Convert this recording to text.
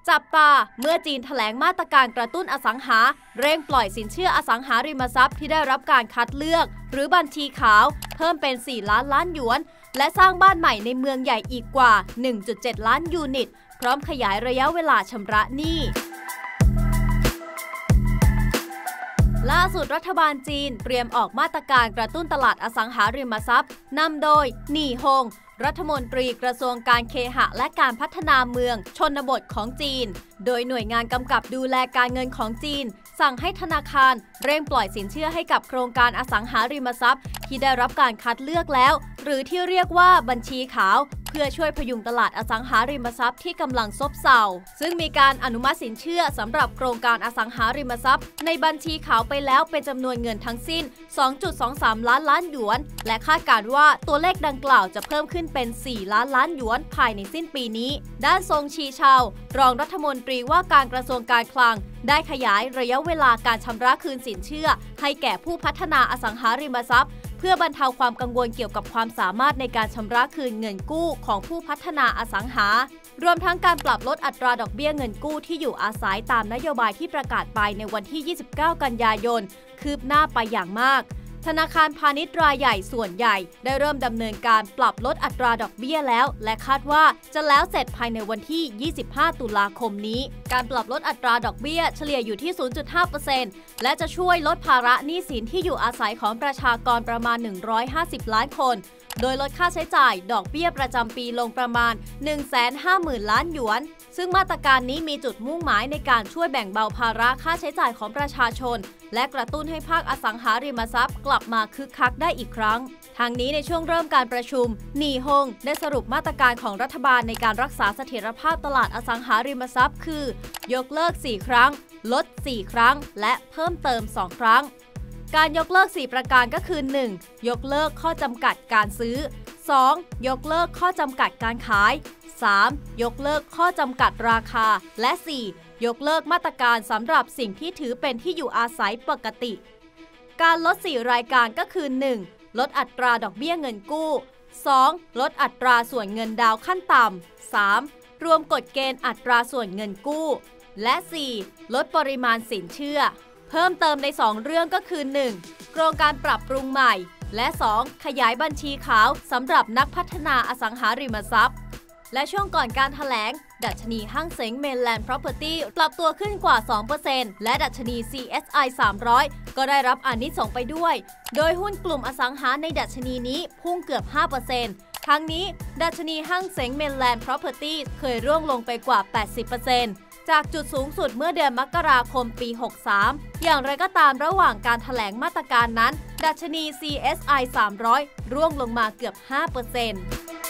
จับตาเมื่อจีนแถลงมาตรการกระตุ้นอสังหาเร่งปล่อยสินเชื่ออสังหาริมทรัพย์ที่ได้รับการคัดเลือกหรือบัญชีขาวเพิ่มเป็น4 ล้านล้านหยวนและสร้างบ้านใหม่ในเมืองใหญ่อีกกว่า 1.7 ล้านยูนิตพร้อมขยายระยะเวลาชำระหนี้ล่าสุดรัฐบาลจีนเตรียมออกมาตรการกระตุ้นตลาดอสังหาริมทรัพย์นำโดยหนี่ฮงรัฐมนตรีกระทรวงการเคหะและการพัฒนาเมืองชนบทของจีนโดยหน่วยงานกำกับดูแลการเงินของจีนสั่งให้ธนาคารเร่งปล่อยสินเชื่อให้กับโครงการอสังหาริมทรัพย์ที่ได้รับการคัดเลือกแล้วหรือที่เรียกว่าบัญชีขาวเพื่อช่วยพยุงตลาดอสังหาริมทรัพย์ที่กำลังซบเซาซึ่งมีการอนุมัติสินเชื่อสำหรับโครงการอสังหาริมทรัพย์ในบัญชีขาวไปแล้วเป็นจำนวนเงินทั้งสิ้น 2.23 ล้านล้านหยวนและคาดการณ์ว่าตัวเลขดังกล่าวจะเพิ่มขึ้นเป็น 4 ล้านล้านหยวนภายในสิ้นปีนี้ด้านซงชีเชารองรัฐมนตรีว่าการกระทรวงการคลังได้ขยายระยะเวลาการชำระคืนสินเชื่อให้แก่ผู้พัฒนาอสังหาริมทรัพย์เพื่อบรรเทาความกังวลเกี่ยวกับความสามารถในการชำระคืนเงินกู้ของผู้พัฒนาอสังหารวมทั้งการปรับลดอัตราดอกเบี้ยเงินกู้ที่อยู่อาศัยตามนโยบายที่ประกาศไปในวันที่ 29 กันยายนคืบหน้าไปอย่างมากธนาคารพาณิชย์รายใหญ่ส่วนใหญ่ได้เริ่มดำเนินการปรับลดอัตราดอกเบี้ยแล้วและคาดว่าจะแล้วเสร็จภายในวันที่ 25 ตุลาคมนี้การปรับลดอัตราดอกเบี้ยเฉลี่ยอยู่ที่ 0.5% และจะช่วยลดภาระหนี้สินที่อยู่อาศัยของประชากรประมาณ 150 ล้านคนโดยลดค่าใช้จ่ายดอกเบี้ยประจำปีลงประมาณ 150,000 ล้านหยวนซึ่งมาตรการนี้มีจุดมุ่งหมายในการช่วยแบ่งเบาภาระค่าใช้จ่ายของประชาชนและกระตุ้นให้ภาคอสังหาริมทรัพย์กลับมาคึกคักได้อีกครั้งทางนี้ในช่วงเริ่มการประชุมหนี่ฮงได้สรุปมาตรการของรัฐบาลในการรักษาเสถียรภาพตลาดอสังหาริมทรัพย์คือยกเลิก 4 ครั้งลด 4 ครั้งและเพิ่มเติม 2 ครั้งการยกเลิก 4 ประการก็คือ 1. ยกเลิกข้อจำกัดการซื้อ 2. ยกเลิกข้อจำกัดการขาย 3. ยกเลิกข้อจำกัดราคาและ 4. ยกเลิกมาตรการสำหรับสิ่งที่ถือเป็นที่อยู่อาศัยปกติการลด 4 รายการก็คือ 1. ลดอัตราดอกเบี้ยเงินกู้ 2. ลดอัตราส่วนเงินดาวขั้นต่ำ 3. รวมกฎเกณฑ์อัตราส่วนเงินกู้และ 4. ลดปริมาณสินเชื่อเพิ่มเติมใน 2 เรื่องก็คือ 1. โครงการปรับปรุงใหม่และ 2. ขยายบัญชีขาวสำหรับนักพัฒนาอสังหาริมทรัพย์และช่วงก่อนการแถลงดัชนีห้างเส็ง Mainland Property ปรับตัวขึ้นกว่า 2% และดัชนี CSI 300 ก็ได้รับอานิสงส์ไปด้วยโดยหุ้นกลุ่มอสังหาในดัชนีนี้พุ่งเกือบ 5% ทั้งนี้ดัชนีห้างเส็ง Mainland Property เคยร่วงลงไปกว่า 80%จากจุดสูงสุดเมื่อเดือนมกราคมปี 63 อย่างไรก็ตามระหว่างการแถลงมาตรการนั้นดัชนี CSI 300 ร่วงลงมาเกือบ 5%